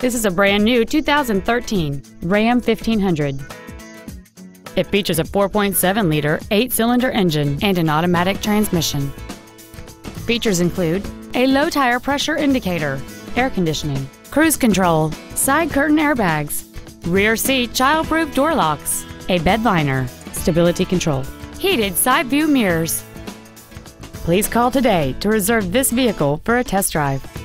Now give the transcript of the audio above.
This is a brand new 2013 Ram 1500. It features a 4.7-liter, 8-cylinder engine and an automatic transmission. Features include a low tire pressure indicator, air conditioning, cruise control, side curtain airbags, rear seat child-proof door locks, a bed liner, stability control, heated side view mirrors. Please call today to reserve this vehicle for a test drive.